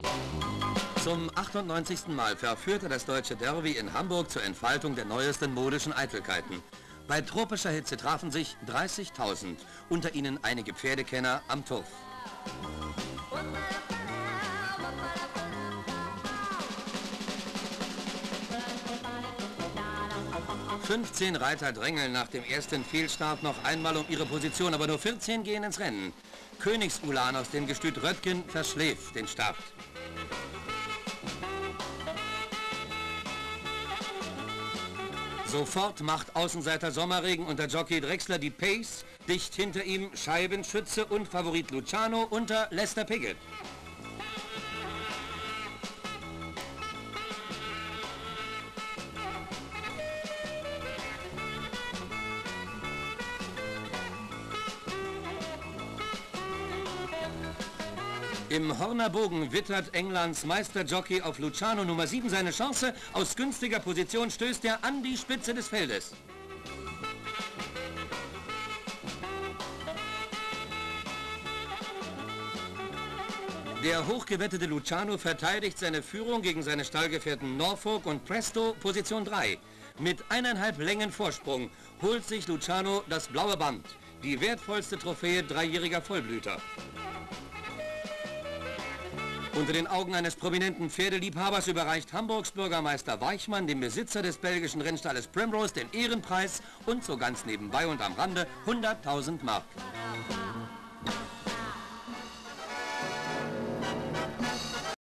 Zum 98. Mal verführte das deutsche Derby in Hamburg zur Entfaltung der neuesten modischen Eitelkeiten. Bei tropischer Hitze trafen sich 30.000, unter ihnen einige Pferdekenner am Turf. 15 Reiter drängeln nach dem ersten Fehlstart noch einmal um ihre Position, aber nur 14 gehen ins Rennen. Königsulan aus dem Gestüt Röttgen verschläft den Start. Sofort macht Außenseiter Sommerregen unter Jockey Drechsler die Pace, dicht hinter ihm Scheibenschütze und Favorit Luciano unter Lester Piggott. Im Horner Bogen wittert Englands Meisterjockey auf Luciano Nummer 7 seine Chance. Aus günstiger Position stößt er an die Spitze des Feldes. Der hochgewettete Luciano verteidigt seine Führung gegen seine Stallgefährten Norfolk und Presto, Position 3. Mit 1,5 Längen Vorsprung holt sich Luciano das blaue Band, die wertvollste Trophäe dreijähriger Vollblüter. Unter den Augen eines prominenten Pferdeliebhabers überreicht Hamburgs Bürgermeister Weichmann dem Besitzer des belgischen Rennstalles Primrose den Ehrenpreis und so ganz nebenbei und am Rande 100.000 Mark.